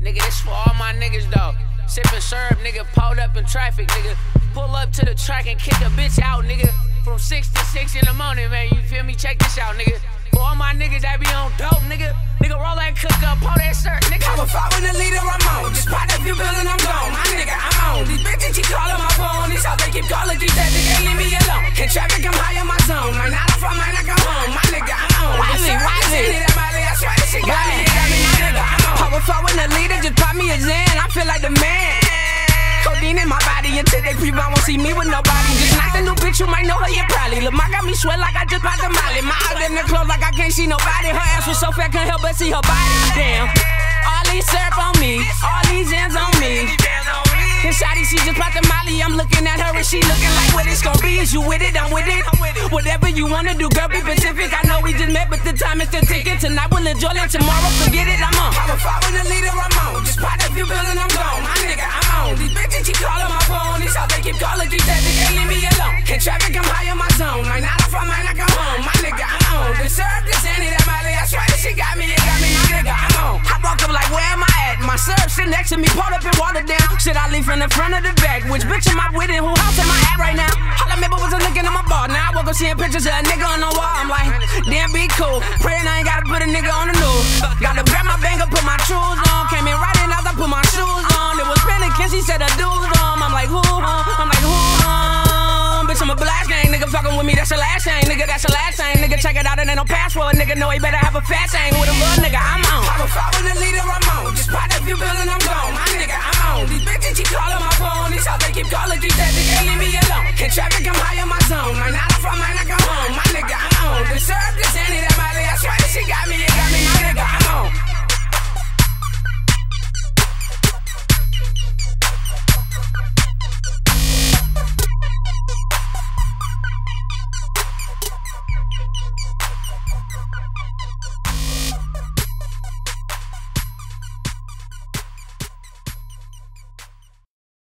Nigga, this for all my niggas, though. Sippin' syrup, nigga, pulled up in traffic, nigga. Pull up to the track and kick a bitch out, nigga. From 6 to 6 in the morning, man, you feel me? Check this out, nigga. For all my niggas that be on dope, nigga. Nigga, roll that cook up, pull that shirt, nigga. I'm a following the leader, I'm on. Just pop a few bills and I'm gone. My nigga, I'm on. These bitches keep calling my phone. These hoes, they keep calling, keep that nigga, leave me alone. In traffic, I'm high on my zone. Like, not from mine, I come home. My nigga, I'm on. Wiley. I swear this shit got me, my nigga, I'm on. Power following the leader, just pop me a Zan. I feel like the man. Codeine in my body until they creep, I won't see me with nobody. Just knocked a new bitch, you might know her, yeah, probably. Lamar got me sweat like I just popped a molly. My eyes in the clothes like I can't see nobody. Her ass was so fat, can't help but see her body. Damn, all these syrup on me, all these ends on me. And shawty, she just popped a molly. I'm looking at her and she looking like what it's gonna be. Is you with it? I'm with it. Whatever you wanna do, girl, be Pacific. I know we just met, but the time is still ticking. Tonight we'll enjoy it, tomorrow forget it, I'm on. I'm a following the leader, I'm on. Just pop a few bills and I'm gone. My nigga, I'm on. These bitches keep calling my phone. These hoes, they keep calling, keep that nigga, leave me alone. In traffic, I'm high on my zone. Like, not from mine, I come home. My nigga, I'm on. The syrup, the sandy, that molly. I swear this shit got me, it got me, my nigga, I'm on. I walk up like, where am I at? My syrup sit next to me, pulled up and watered down. Should I leave from the front of the back? Which bitch am I with and who house am I at right now? All I remember was a looking at my bar. Now I woke up seeing pictures of a nigga on the wall. I'm like, damn, be cool. Praying I ain't gotta put a nigga on the news. Gotta grab my bang up, put my shoes on. Came in right in as I put my shoes on. It was panic and she said a dude's on. I'm like, who, I'm like, who, bitch, I'm a blast gang. Nigga fucking with me, that's the last thing. Nigga, that's the last thing. Nigga, check it out, it ain't no password. Nigga, know he better have a fast thing with a little nigga, I'm on. I'm a following the leader,